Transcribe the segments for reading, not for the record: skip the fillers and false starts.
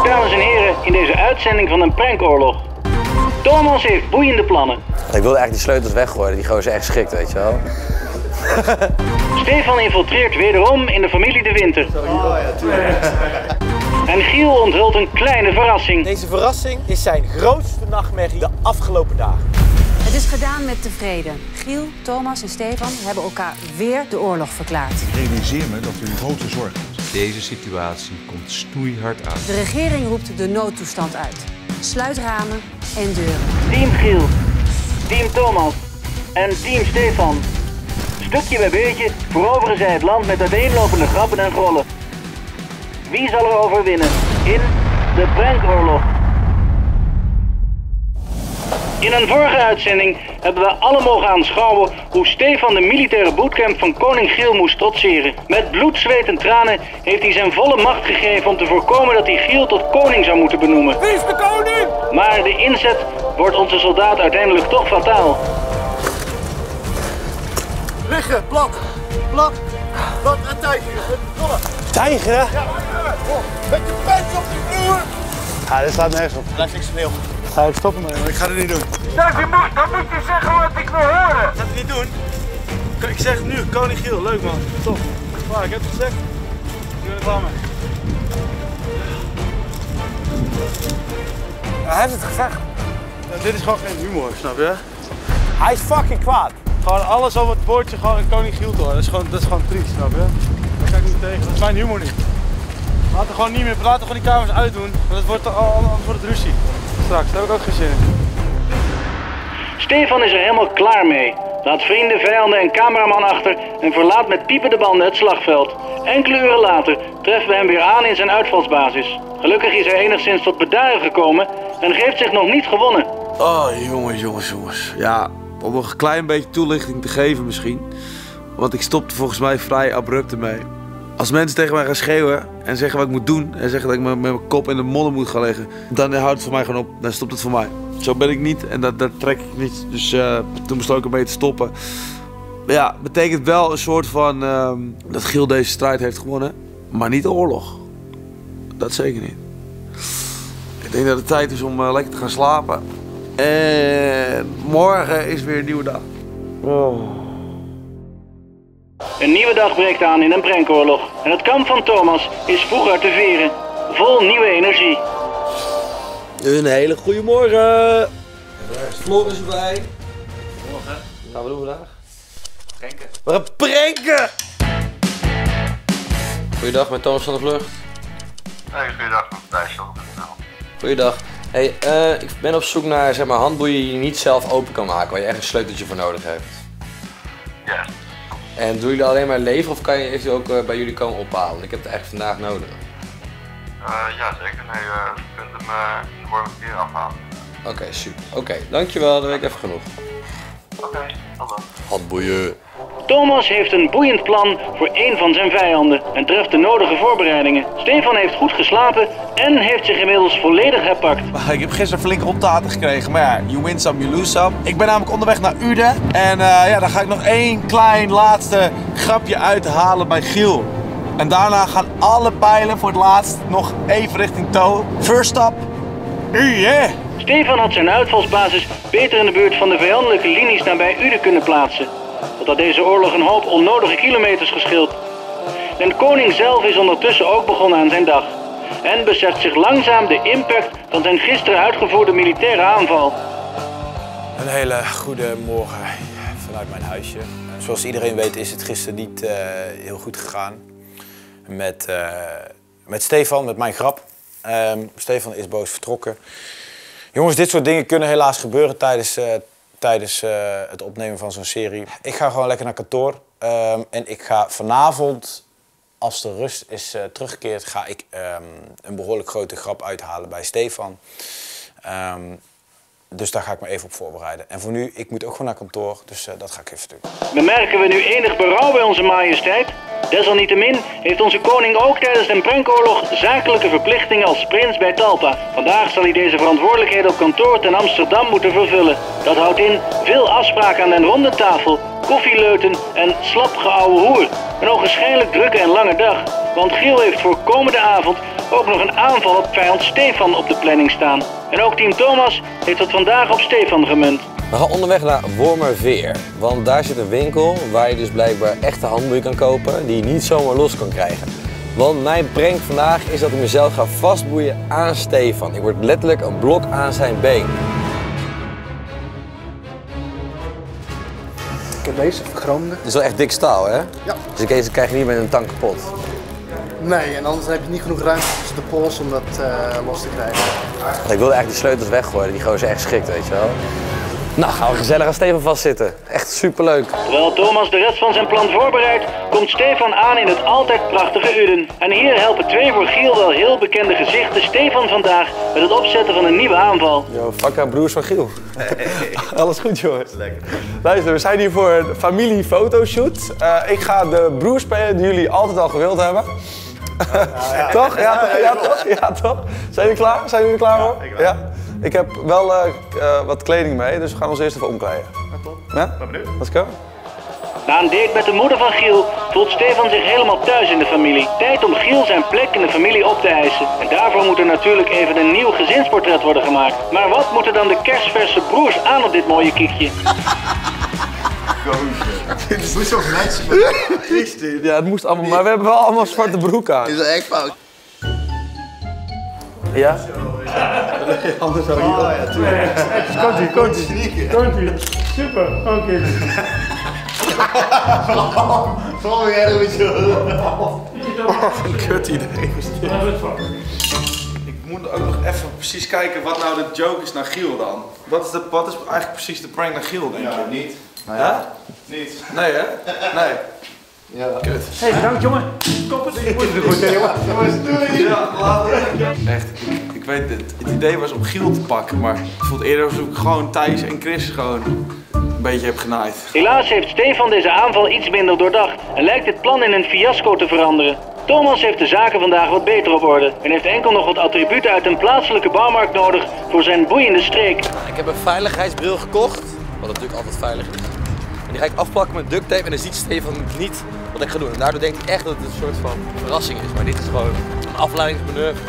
dames en heren, in deze uitzending van een prankoorlog. Thomas heeft boeiende plannen. Ik wilde eigenlijk die sleutels weggooien, die gozer is echt geschikt, weet je wel. Stefan infiltreert wederom in de familie De Winter. En Giel onthult een kleine verrassing. Deze verrassing is zijn grootste nachtmerrie de afgelopen dagen. Het is gedaan met tevreden. Giel, Thomas en Stefan hebben elkaar weer de oorlog verklaard. Ik realiseer me dat u een grote zorg hebt. Deze situatie komt snoeihard uit. De regering roept de noodtoestand uit. Sluit ramen en deuren. Team Giel, team Thomas en team Stefan. Stukje bij beetje veroveren zij het land met uiteenlopende grappen en grollen. Wie zal er overwinnen in de prankoorlog? In een vorige uitzending hebben we alle mogen aanschouwen hoe Stefan de militaire bootcamp van koning Giel moest trotseren. Met bloed, zweet en tranen heeft hij zijn volle macht gegeven om te voorkomen dat hij Giel tot koning zou moeten benoemen. Wie is de koning? Maar de inzet wordt onze soldaat uiteindelijk toch fataal. Liggen, plat en tijgeren. Tijgeren? Ja, met je pens op de vloer. Ja, dit staat nergens op. Blijf niks sneeuw. Ga ik stoppen mee, maar ik ga het niet doen. Dan moet je zeggen wat ik wil horen. Ik ga het niet doen. Ik zeg het nu, koning Giel, leuk man. Top. Klaar, ik heb het gezegd. Ik ben er klaar mee. Hij heeft het gezegd. Ja, dit is gewoon geen humor, snap je? Hij is fucking kwaad. Gewoon alles over het bordje, gewoon een koning Giel door. Dat is gewoon triest, snap je? Daar kan ik niet tegen, dat is mijn humor niet. Laten we gewoon niet meer, laten we gewoon die kamers uitdoen. Want het wordt anders wordt het ruzie. Straks, daar heb ik ook geen zin in. Stefan is er helemaal klaar mee. Laat vrienden, vijanden en cameraman achter en verlaat met piepende banden het slagveld. Enkele uren later treffen we hem weer aan in zijn uitvalsbasis. Gelukkig is hij enigszins tot bedaren gekomen en geeft zich nog niet gewonnen. Oh, jongens. Ja, om nog een klein beetje toelichting te geven misschien. Want ik stopte volgens mij vrij abrupt ermee. Als mensen tegen mij gaan schreeuwen en zeggen wat ik moet doen en zeggen dat ik met mijn kop in de modder moet gaan liggen, dan houdt het voor mij gewoon op. Dan stopt het voor mij. Zo ben ik niet en dat trek ik niet. Dus toen besloot ik ermee te stoppen. Maar ja, betekent wel een soort van dat Giel deze strijd heeft gewonnen, maar niet de oorlog. Dat zeker niet. Ik denk dat het tijd is om lekker te gaan slapen. En morgen is weer een nieuwe dag. Oh. Een nieuwe dag breekt aan in een prankoorlog. En het kamp van Thomas is vroeg uit de veren. Vol nieuwe energie. Een hele goede morgen. Floor is erbij. Morgen. Wat gaan we doen vandaag? Pranken. We gaan pranken! Goeiedag, met Thomas van de Vlucht. Hey, goeiedag, Matthijs. Goeiedag. Hey, ik ben op zoek naar zeg maar, handboeien die je niet zelf open kan maken, waar je echt een sleuteltje voor nodig hebt. Ja. En doen jullie alleen maar leveren of kan je eventueel ook bij jullie komen ophalen? Ik heb het echt vandaag nodig. Ja, zeker. Nee, je kunt hem in de morgen keer afhalen. Oké, super. Oké, dankjewel. Dan weet ik even genoeg. Oké, tot dan. Handboeien. Thomas heeft een boeiend plan voor één van zijn vijanden en treft de nodige voorbereidingen. Stefan heeft goed geslapen en heeft zich inmiddels volledig herpakt. Ik heb gisteren flink optaten gekregen, maar ja, you win some, you lose some. Ik ben namelijk onderweg naar Uden en ja, dan ga ik nog één klein laatste grapje uithalen bij Giel. En daarna gaan alle pijlen voor het laatst nog even richting Toe. First stop, Uden. Stefan had zijn uitvalsbasis beter in de buurt van de vijandelijke linies nabij Uden kunnen plaatsen. Dat had deze oorlog een hoop onnodige kilometers gescheeld. En de koning zelf is ondertussen ook begonnen aan zijn dag. En beseft zich langzaam de impact van zijn gisteren uitgevoerde militaire aanval. Een hele goede morgen vanuit mijn huisje. Zoals iedereen weet is het gisteren niet heel goed gegaan met Stefan, met mijn grap. Stefan is boos vertrokken. Jongens, dit soort dingen kunnen helaas gebeuren tijdens het opnemen van zo'n serie. Ik ga gewoon lekker naar kantoor en ik ga vanavond, als de rust is teruggekeerd, ga ik een behoorlijk grote grap uithalen bij Stefan. Dus daar ga ik me even op voorbereiden. En voor nu, ik moet ook gewoon naar kantoor, dus dat ga ik even doen. Bemerken we nu enig berouw bij onze majesteit? Desalniettemin heeft onze koning ook tijdens de prankoorlog zakelijke verplichtingen als prins bij Talpa. Vandaag zal hij deze verantwoordelijkheden op kantoor ten Amsterdam moeten vervullen. Dat houdt in veel afspraken aan de ronde tafel, koffieleuten en slap geouwe hoer. Een ogenschijnlijk drukke en lange dag, want Giel heeft voor komende avond ook nog een aanval op vijand Stefan op de planning staan. En ook team Thomas heeft het vandaag op Stefan gemunt. We gaan onderweg naar Wormerveer, want daar zit een winkel waar je dus blijkbaar echte handboeien kan kopen die je niet zomaar los kan krijgen. Want mijn prank vandaag is dat ik mezelf ga vastboeien aan Stefan. Ik word letterlijk een blok aan zijn been. Ik heb deze van Groningen. Het is wel echt dik staal, hè? Ja. Dus deze krijg je niet met een tang kapot. Nee, en anders heb je niet genoeg ruimte tussen de pols om dat los te krijgen. Ik wilde eigenlijk de sleutels weggooien, die gozer is echt geschikt, weet je wel. Nou, gaan we gezellig aan Stefan vastzitten. Echt superleuk. Terwijl Thomas de rest van zijn plan voorbereidt, komt Stefan aan in het altijd prachtige Uden. En hier helpen twee voor Giel wel heel bekende gezichten Stefan vandaag met het opzetten van een nieuwe aanval. Yo, fakka broers van Giel. Alles goed, jongens? Lekker. Luister, we zijn hier voor een familiefotoshoot. Ik ga de broer spelen die jullie altijd al gewild hebben. Toch? Ja, toch? Zijn jullie klaar? Zijn jullie er klaar voor? Ja. Ik heb wel wat kleding mee, dus we gaan ons eerst even omkleden. Ja? Ben benieuwd. Let's go. Na een date met de moeder van Giel voelt Stefan zich helemaal thuis in de familie. Tijd om Giel zijn plek in de familie op te eisen. En daarvoor moet er natuurlijk even een nieuw gezinsportret worden gemaakt. Maar wat moeten dan de kerstverse broers aan op dit mooie kiekje? Dit is niet zo netjes. Ja, het moest allemaal, maar we hebben wel allemaal zwarte broek aan. Dit is echt fout. Ja? Anders zou je niet op. Ja, tuurlijk. Komt-ie. Super, oké. Vooral weer erg met je. Een kut idee. Ik moet ook nog even precies kijken wat nou de joke is naar Giel dan. Wat is eigenlijk precies de prank naar Giel, denk je? Ja, niet. Ja? Niet. Nee, hè? Nee. Ja. Kut. Hey, bedankt jongen. Koppen. Ik moet het goed, jongen. Ja, later. Echt, ik weet het. Het idee was om Giel te pakken, maar het voelt eerder alsof ik gewoon Thijs en Chris gewoon een beetje heb genaaid. Helaas heeft Stefan deze aanval iets minder doordacht en lijkt dit plan in een fiasco te veranderen. Thomas heeft de zaken vandaag wat beter op orde en heeft enkel nog wat attributen uit een plaatselijke bouwmarkt nodig voor zijn boeiende streek. Ik heb een veiligheidsbril gekocht, wat natuurlijk altijd veilig is. En die ga ik afplakken met duct tape en dan ziet Stefan niet wat ik ga doen. En daardoor denkt hij echt dat het een soort van verrassing is. Maar dit is gewoon een afleidingsmanoeuvre.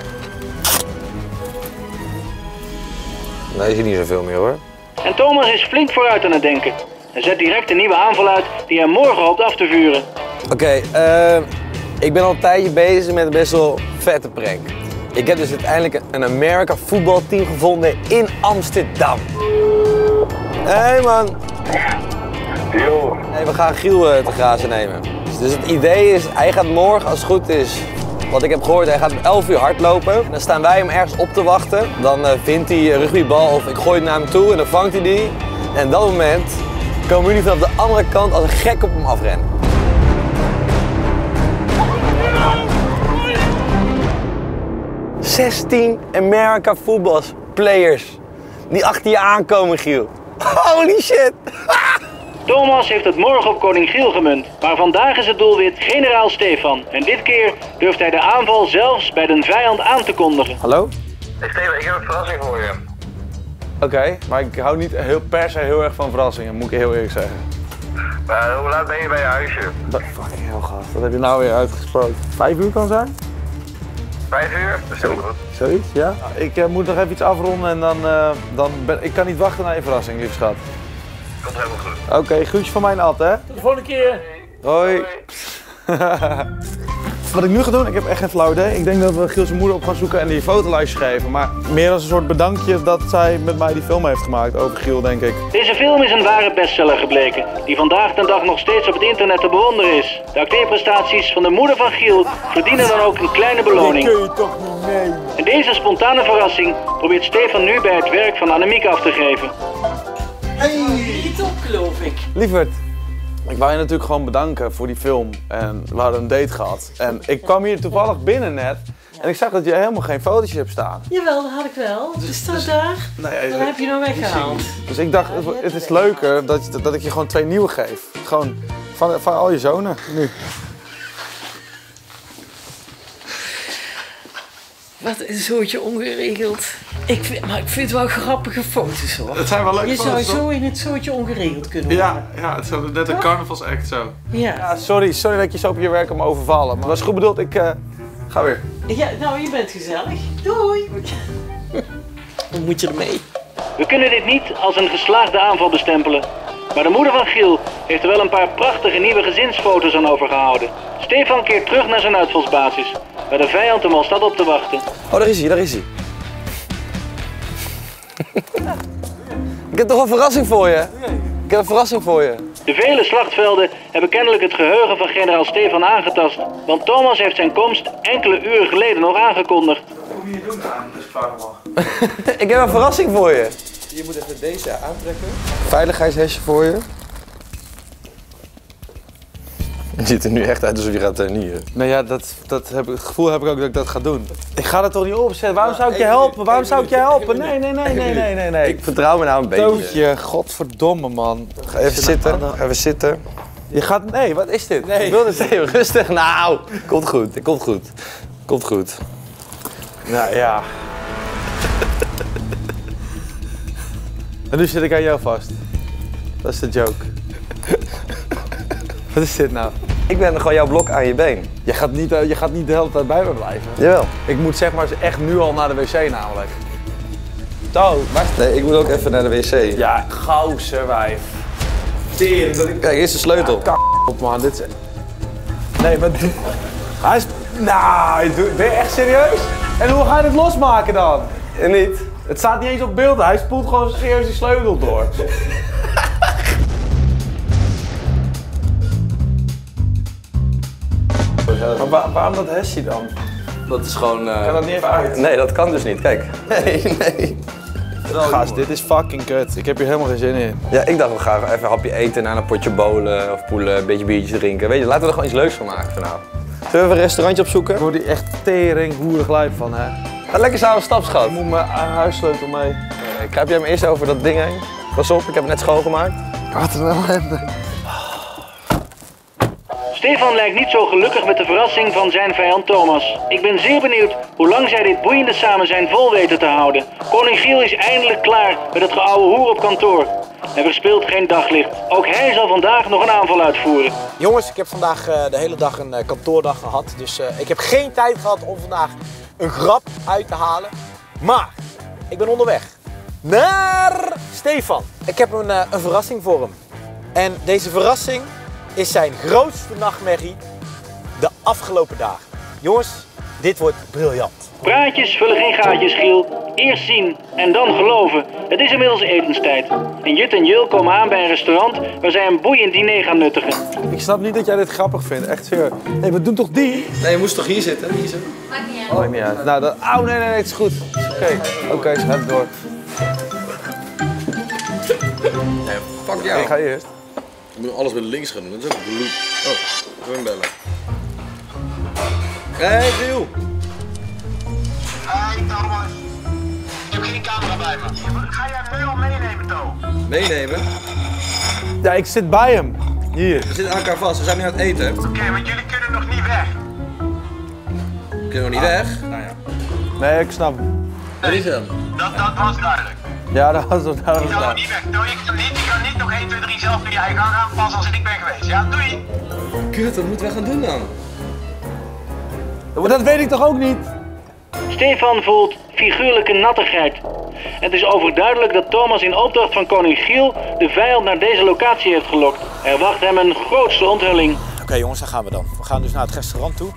Nee, je ziet niet zoveel meer hoor. En Thomas is flink vooruit aan het denken en zet direct een nieuwe aanval uit die hij morgen hoopt af te vuren. Oké, ik ben al een tijdje bezig met een best wel vette prank. Ik heb dus uiteindelijk een Amerika voetbalteam gevonden in Amsterdam. Hey man. Yo. Hey, we gaan Giel te grazen nemen. Dus het idee is, hij gaat morgen, als het goed is, wat ik heb gehoord, hij gaat om 11 uur hardlopen. En dan staan wij hem ergens op te wachten. Dan vindt hij een rugbybal of ik gooi het naar hem toe en dan vangt hij die. En op dat moment komen jullie vanaf de andere kant als een gek op hem afrennen. ...16 Amerika voetbalplayers die achter je aankomen, Giel. Holy shit! Thomas heeft het morgen op koning Giel gemunt, maar vandaag is het doelwit generaal Stefan. En dit keer durft hij de aanval zelfs bij de vijand aan te kondigen. Hallo? Hey Steven, ik heb een verrassing voor je. Oké, maar ik hou niet per se heel erg van verrassingen, moet ik heel eerlijk zeggen. Hoe laat ben je bij je huisje? Fucking hell, gast. Wat heb je nou weer uitgesproken? 5 uur kan zijn? 5 uur? Dat is heel goed. Zoiets, ja? Ik moet nog even iets afronden en ik kan niet wachten naar je verrassing, lieve schat. Komt helemaal goed. Oké, groetjes van mijn Ad, hè? Tot de volgende keer. Hoi. Wat ik nu ga doen, ik heb echt geen flauw idee. Ik denk dat we Giel zijn moeder op gaan zoeken en die fotolijstjes geven. Maar meer als een soort bedankje dat zij met mij die film heeft gemaakt over Giel, denk ik. Deze film is een ware bestseller gebleken, die vandaag de dag nog steeds op het internet te bewonderen is. De acteerprestaties van de moeder van Giel verdienen dan ook een kleine beloning. Die kun je toch niet mee. En deze spontane verrassing probeert Stefan nu bij het werk van Annemiek af te geven. Niet op, geloof ik. Lieverd, ik wou je natuurlijk gewoon bedanken voor die film en we hadden een date gehad. En ik kwam hier toevallig binnen net en ik zag dat je helemaal geen fotootjes hebt staan. Jawel, dat had ik wel. Het staat daar. Nee, Dan heb je nou weggehaald. Dus ik dacht, het is leuker dat ik je gewoon 2 nieuwe geef. Gewoon van al je zonen nu. Wat een zootje ongeregeld. Maar ik vind het wel grappige foto's hoor. Het zijn wel leuke foto's. Je zou zo in het zootje ongeregeld kunnen worden. Ja, het is net een carnavalsact zo. Ja. Sorry dat je zo op je werk om overvallen. Maar dat was goed bedoeld, ik ga weer. Ja, nou, je bent gezellig. Doei. Hoe moet je ermee? We kunnen dit niet als een geslaagde aanval bestempelen. Maar de moeder van Giel heeft er wel een paar prachtige nieuwe gezinsfoto's aan overgehouden. Stefan keert terug naar zijn uitvalsbasis, waar de vijand hem al staat op te wachten. Oh, daar is hij, daar is hij. Ik heb toch een verrassing voor je? Ik heb een verrassing voor je. De vele slachtvelden hebben kennelijk het geheugen van generaal Stefan aangetast. Want Thomas heeft zijn komst enkele uren geleden nog aangekondigd. Hoe moet je doen aan? Dus vraag mag. Ik heb een verrassing voor je. Je moet even deze aantrekken. Veiligheidshesje voor je. Je ziet er nu echt uit alsof je gaat tuinieren. Nee, ja, het gevoel heb ik ook dat ik dat ga doen. Ik ga er toch niet opzetten? Waarom zou ik je helpen? Waarom zou ik je helpen? Nee. Ik vertrouw me nou een beetje. Tootje, godverdomme man. Ga even zitten, even zitten. Je gaat, nee, wat is dit? Nee, ik wil het even rustig. Nou, komt goed, komt goed. Komt goed. Nou ja. En nu zit ik aan jou vast. Dat is de joke. Wat is dit nou? Ik ben gewoon jouw blok aan je been. Je gaat niet de hele tijd bij me blijven. Jawel. Ik moet zeg maar echt nu al naar de wc namelijk. Zo, waar is het? Nee, ik moet ook even naar de wc. Ja, gauwserwijf. Kijk, hier is de sleutel. Ja, op man, dit is... Nee, maar... Hij is... Nou, ben je echt serieus? En hoe ga je dit losmaken dan? En niet. Het staat niet eens op beeld, hij spoelt gewoon serieus die sleutel door. Maar waarom dat hesje dan? Dat is gewoon... Kan dat niet even uit? Nee, dat kan dus niet. Kijk. Nee. Gast, dit is fucking kut. Ik heb hier helemaal geen zin in. Ja, ik dacht we gaan even een hapje eten, na een potje bowlen of poelen, een beetje biertjes drinken. Weet je, laten we er gewoon iets leuks van maken vanavond. Zullen we even een restaurantje opzoeken? Ik word hier echt tering hoerig lijp van, hè. Ga lekker samen stapschat. Ik moet mijn huissleutel mee. Kruip jij me eerst over dat ding heen? Pas op, ik heb het net schoongemaakt. Wat een ellende. Stefan lijkt niet zo gelukkig met de verrassing van zijn vijand Thomas. Ik ben zeer benieuwd hoe lang zij dit boeiende samenzijn vol weten te houden. Koning Giel is eindelijk klaar met het geouwe hoer op kantoor. Hij verspeelt geen daglicht. Ook hij zal vandaag nog een aanval uitvoeren. Jongens, ik heb vandaag de hele dag een kantoordag gehad. Dus ik heb geen tijd gehad om vandaag een grap uit te halen. Maar ik ben onderweg naar Stefan. Ik heb een verrassing voor hem. En deze verrassing is zijn grootste nachtmerrie de afgelopen dagen. Jongens, dit wordt briljant. Praatjes vullen geen gaatjes, Giel. Eerst zien en dan geloven. Het is inmiddels etenstijd. En Jut en Jul komen aan bij een restaurant waar zij een boeiend diner gaan nuttigen. Ik snap niet dat jij dit grappig vindt, echt serieus. Nee, we doen toch die? Nee, je moest toch hier zitten? Hier zo. Maakt niet uit. Oh, maakt niet uit. Nou, dat... Oh, nee, het is goed. Oké, schrijf door. Nee, fuck jou. Ik ga eerst. Ik moet alles met links gaan doen, dat is ook bloed. Oh, gewoon bellen. Hey, Giel. Hey Thomas. Ik heb geen camera bij me. Ga jij mail meenemen, To? Meenemen? Ja, ik zit bij hem. Hier. We zitten aan elkaar vast, we zijn nu aan het eten. Oké, want jullie kunnen nog niet weg. We kunnen nog niet weg. Nou ja. Nee, ik snap hem. Wat is hem? Dat was duidelijk. Ja, dat was Je kan nog niet weg. To, je kan niet nog 1, 2, 3 zelf door je eigen gang gaan, pas als ik ben geweest. Ja, doei. Kut, wat moeten we gaan doen dan? Maar dat weet ik toch ook niet? Stefan voelt figuurlijke nattigheid. Het is overduidelijk dat Thomas in opdracht van koning Giel de vijand naar deze locatie heeft gelokt. Er wacht hem een grootste onthulling. Oké, jongens, daar gaan we dan. We gaan dus naar het restaurant toe.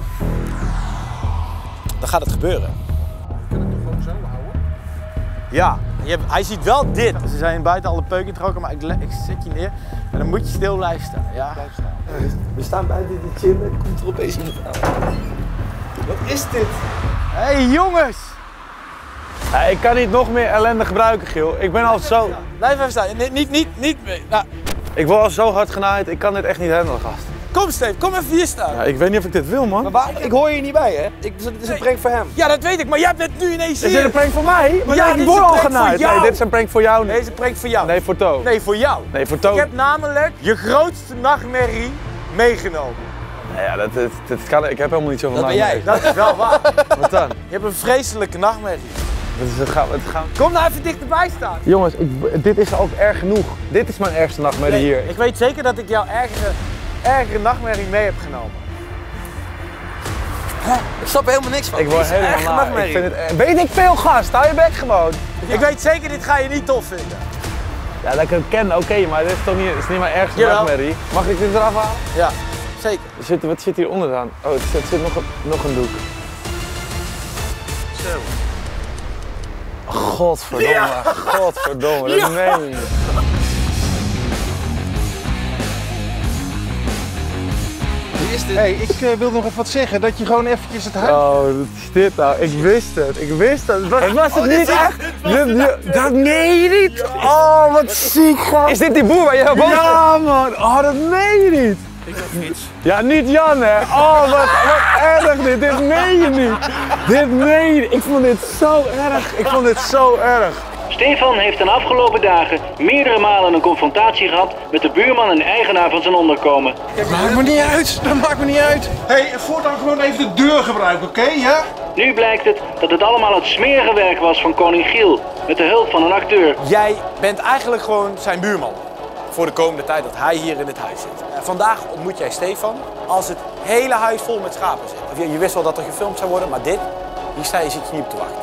Dan gaat het gebeuren. Kunnen we het toch gewoon zo houden? Ja, hij ziet wel dit. Ze zijn buiten alle peuken getrokken, maar ik zet je neer. En dan moet je stil blijven staan. Ja. We staan buiten te chillen, komt er opeens iemand aan. Wat is dit? Hé, hey, jongens! Ja, ik kan niet nog meer ellende gebruiken, Giel. Ik ben al zo... Blijf even staan. Niet. Nou. Ik word al zo hard genaaid, ik kan dit echt niet handelen, gast. Kom, Steve, kom even hier staan. Ja, ik weet niet of ik dit wil, man. Maar ik hoor je niet bij, hè? Dit is een prank voor hem. Ja, dat weet ik, maar jij hebt het nu ineens hier. Is dit een prank voor mij? Maar ja, ik word al genaaid. Nee, dit is een prank voor jou. Deze prank voor jou. Nee, voor To. Nee, voor jou. Nee, voor To. Ik heb namelijk je grootste nachtmerrie meegenomen. Nou ja, dat kan, ik heb helemaal niet zoveel nachtmerries. Dat ben jij. Dat is wel waar. Wat dan? Je hebt een vreselijke nachtmerrie. Het gaat... Kom nou even dichterbij staan. Jongens, dit is ook erg genoeg. Dit is mijn ergste nachtmerrie hier. Ik weet zeker dat ik jouw ergere nachtmerrie mee heb genomen. Ik snap er helemaal niks van. Ik word helemaal naar. Ik vind het, weet ik veel, gast. Hou je bek gewoon. Ik weet zeker, dit ga je niet tof vinden. Ja, dat ik het ken, oké, maar dit is toch niet, is niet mijn ergste nachtmerrie. Mag ik dit eraf halen? Ja, zeker. Wat zit hieronder dan? Oh, er zit nog een doek. Zo. Godverdomme, godverdomme, dat meen je niet. Hey, ik wil nog even wat zeggen, dat je gewoon eventjes het huis... Oh, wat is dit nou? Ik wist het. Was het niet echt? Dat meen je niet? Oh, wat ziek, gast. Is dit die boer waar je boven bent? Ja, man. Oh, dat meen je niet. Ik heb fiets. Ja, niet Jan, hè. Oh, wat erg dit. Dit meen je niet. Dit meen je niet. Ik vond dit zo erg. Stefan heeft de afgelopen dagen meerdere malen een confrontatie gehad met de buurman en eigenaar van zijn onderkomen. Dat maakt me niet uit. Hey, voortaan gewoon even de deur gebruiken, oké? Ja? Nu blijkt het dat het allemaal het smerige werk was van koning Giel, met de hulp van een acteur. Jij bent eigenlijk gewoon zijn buurman. Voor de komende tijd dat hij hier in het huis zit. Vandaag ontmoet jij Stefan als het hele huis vol met schapen zit. Je wist wel dat er gefilmd zou worden, maar hier zit je niet op te wachten.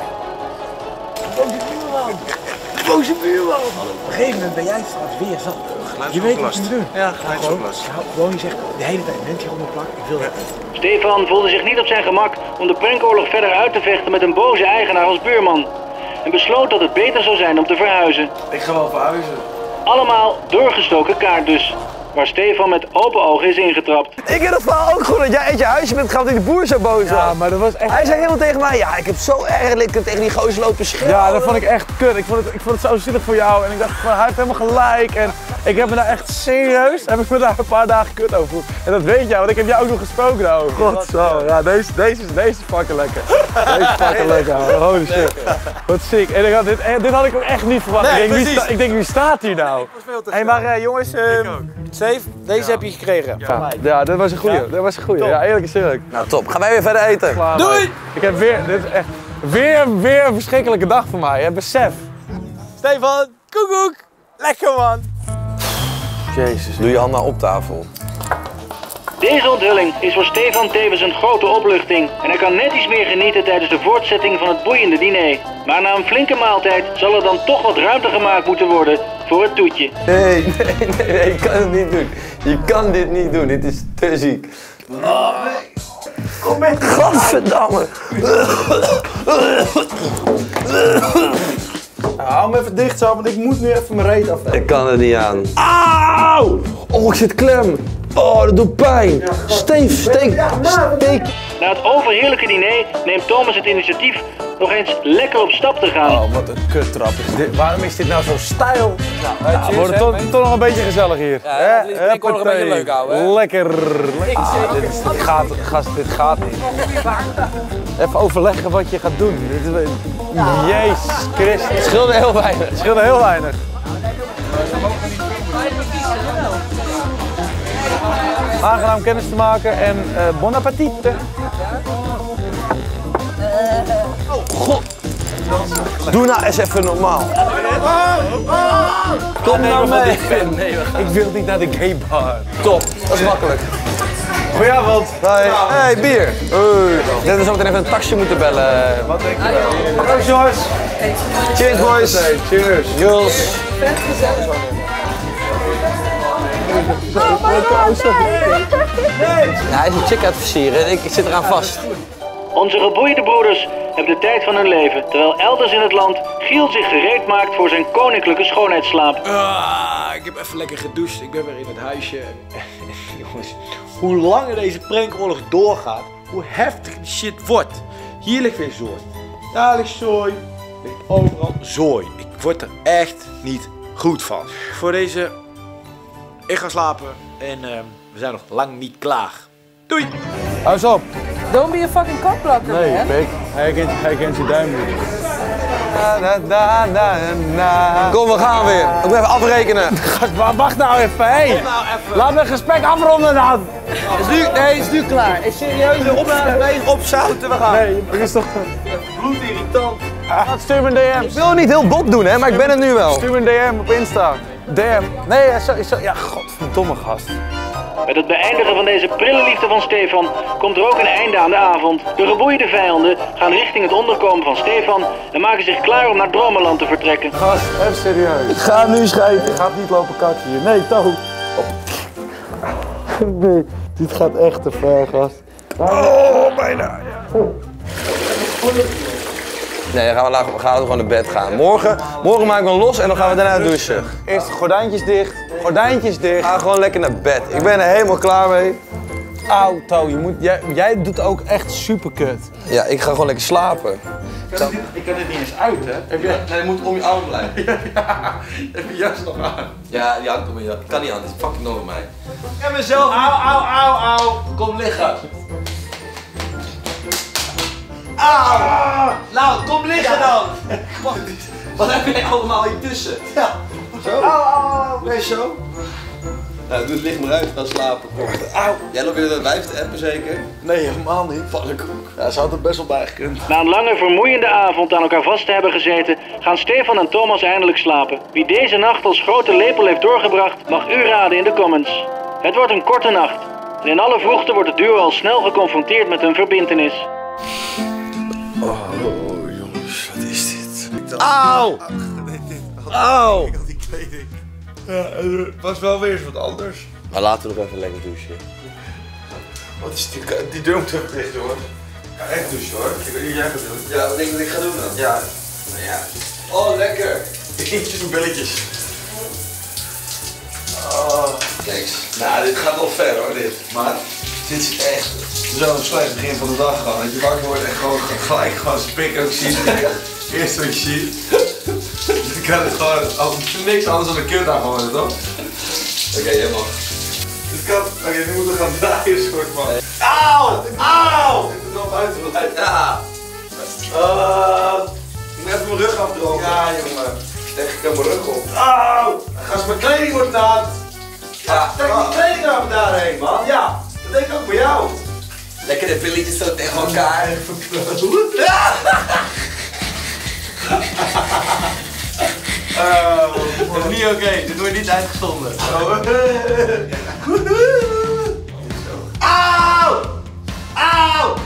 Boze buurman. Op een gegeven moment ben jij straks weer zat. Je weet wat je moet doen. Ja, gewoon je zegt de hele tijd, bent hier onder plak, ik wil dat niet. Stefan voelde zich niet op zijn gemak om de prankoorlog verder uit te vechten met een boze eigenaar als buurman. En besloot dat het beter zou zijn om te verhuizen. Ik ga wel verhuizen. Allemaal doorgestoken kaart dus, waar Stefan met open ogen is ingetrapt. Ik heb dat verhaal ook gewoon dat jij uit je huisje bent gegaan dat die boer zo boos was. Ja, maar dat was echt... Hij zei helemaal tegen mij, ja, ik heb zo erg tegen die gozer lopen schreeuwen. Ja, dat vond ik echt kut. Ik vond het zo zielig voor jou en ik dacht van, hij heeft helemaal gelijk. En ik heb me daar echt serieus, heb ik me daar een paar dagen kut over gevoeld. En dat weet jij, want ik heb jou ook nog gesproken daarover. Godzo, ja, deze is fucking lekker. Deze is fucking lekker, holy shit. Wat ziek. En dit had ik ook echt niet verwacht. Nee, ik denk, wie staat hier nou? Hé, maar jongens, Steve, deze heb je gekregen. Ja, dat was een goeie. Dat was een goeie. Ja, eerlijk is eerlijk. Nou, top. Gaan wij weer verder eten. Klaar, doei! Ik heb dit is echt weer een verschrikkelijke dag voor mij. Hè? Besef. Stefan, koekoek. Lekker, man. Jezus, doe je hand nou op tafel. Deze onthulling is voor Stefan tevens een grote opluchting en hij kan net iets meer genieten tijdens de voortzetting van het boeiende diner. Maar na een flinke maaltijd zal er dan toch wat ruimte gemaakt moeten worden voor het toetje. Nee, je kan het niet doen. Je kan dit niet doen, dit is te ziek. Oh, nee. Kom met Godverdamme. Hou me even dicht zo, want ik moet nu even mijn reet af. Ik kan er niet aan. Auw! Oh, ik zit klem. Oh, dat doet pijn. Ja, steek. Na het overheerlijke diner neemt Thomas het initiatief nog eens lekker op stap te gaan. Oh, wat een kuttrap is dit. Waarom is dit nou zo stijl? Nou, wordt het toch nog een beetje gezellig hier. Ja, ik word nog een beetje leuk houden. Hè? Lekker. Dit gaat niet. Even overleggen wat je gaat doen. Jezus Christus. Het scheelde heel weinig. Het scheelde heel weinig. Aangenaam kennis te maken en bon appetit. God. Doe nou eens even normaal. Kom nou mee. Ik wil niet naar de gay bar. Top, dat is makkelijk. Goedenavond. Hey, bier. Ik denk dat we zo meteen even een taxi moeten bellen. Wat denk je wel? Proost jongens. Cheers boys. Cheers. Jules. Hij is een chick aan het versieren en ik zit eraan vast. Onze geboeide broeders hebben de tijd van hun leven, terwijl elders in het land Giel zich gereed maakt voor zijn koninklijke schoonheidsslaap. Ik heb even lekker gedoucht, ik ben weer in het huisje. Jongens, hoe langer deze prankoorlog doorgaat, hoe heftiger die shit wordt. Hier ligt weer zooi. Daar ligt zooi. Ligt overal zooi. Ik word er echt niet goed van. Voor deze, ik ga slapen en we zijn nog lang niet klaar. Doei! Hou eens op. Don't be a fucking cockblocker, Nee, man. pik. Hij kent je duim niet. Kom, we gaan weer. Ik moet even afrekenen. Wacht nou even, hé. Laat me het gesprek afronden dan. Het is nu klaar. Is serieus de opname opzouten, we gaan. Nee, het is toch... Bloedirritant. Stuur me een DM. Ik wil niet heel bot doen, hè, maar ik ben het nu wel. Stuur me een DM op Insta. DM. Nee, ja, godverdomme gast. Met het beëindigen van deze prille liefde van Stefan komt er ook een einde aan de avond. De geboeide vijanden gaan richting het onderkomen van Stefan en maken zich klaar om naar Dromenland te vertrekken. Gast, even serieus. Ik ga nu schijten. Je gaat niet lopen kakken hier. Nee, Toon. Nee, dit gaat echt te ver, gast. Oh, bijna. Nee, dan gaan we gewoon naar bed gaan. Morgen maken we hem los en dan gaan we daarna douchen. Eerst gordijntjes dicht. Gordijntjes dicht. Ga gewoon lekker naar bed. Ik ben er helemaal klaar mee. Auw, To, jij doet ook echt super kut. Ja, ik ga gewoon lekker slapen. Ik kan dit niet eens uit, hè? Nee, je moet om je arm blijven. Heb je jas nog aan? Ja, die hangt om je. Ik kan niet aan, dit is fucking nog op mij. En mezelf. Auw. Kom liggen. Auw! Nou, kom liggen dan! Wat heb jij allemaal hier tussen? Ja. Zo? Auw. Nee, zo. Nou, doe het licht maar uit, ga slapen. Auw! Jij loopt weer dat wijf te appen zeker? Nee, helemaal niet. Pannenkoek. Ja, ze had er best wel bij gekund. Na een lange vermoeiende avond aan elkaar vast te hebben gezeten, gaan Stefan en Thomas eindelijk slapen. Wie deze nacht als grote lepel heeft doorgebracht, mag u raden in de comments. Het wordt een korte nacht. En in alle vroegte wordt het duo al snel geconfronteerd met hun verbintenis. Oh, jongens, wat is dit? Auw! Auw! Die kleding. Ja, het was wel weer eens wat anders. Maar laten we nog even lekker douchen. Wat is die deur moet toch dicht, hoor. Ja, echt douchen, hoor. Ik weet niet wat jij gaat doen. Ja, wat denk je dat ik ga doen dan? Ja. Nou ja. Oh, lekker. Eentjes en billetjes. Oh. Kijk. Nou, dit gaat wel ver, hoor, dit. Maar dit is echt zo'n slecht begin van de dag gewoon. Dat je wakker wordt en gewoon gelijk gewoon spik ook ziet. Eerst wat je ziet. Dan kan het gewoon niks anders dan een kutdag worden, toch? Oké, jij mag. Dit kan. Oké, nu moeten we gaan draaien, soort van. Auw! Auw! Ik moet er nog buiten blijven. Ja! Ik moet even mijn rug afdrogen. Ja, jongen. Leg ik aan mijn rug op. Auw! Gast, mijn kleding wordt nat. Ja, trek die kleding nou daarheen, man. Ja, dat denk ik ook bij jou. Lekker de billetjes zo tegen elkaar. Dat is niet oké, dit wordt niet uitgezonden. Auw! Auw!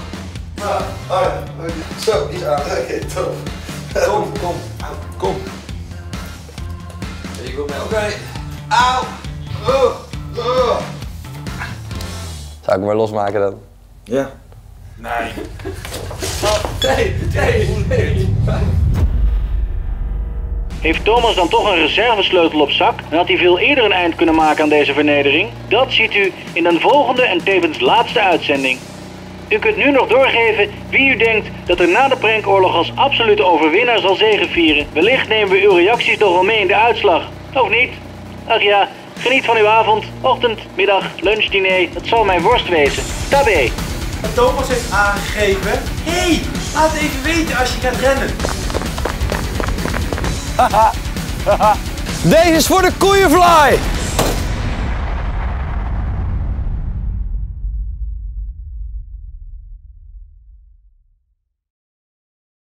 Zo, iets aan. Oké, top. Kom. Je komt mee. Oké. Auw! Zou ik hem maar losmaken dan? Ja. Nee. Nee. Heeft Thomas dan toch een reservesleutel op zak en had hij veel eerder een eind kunnen maken aan deze vernedering? Dat ziet u in een volgende en tevens laatste uitzending. U kunt nu nog doorgeven wie u denkt dat er na de prankoorlog als absolute overwinnaar zal zegevieren. Wellicht nemen we uw reacties nog wel mee in de uitslag. Of niet? Ach ja, geniet van uw avond, ochtend, middag, lunch, diner. Het zal mijn worst wezen. Tabé! Thomas heeft aangegeven. Hey, laat even weten als je gaat rennen. Deze is voor de koeienvlaai!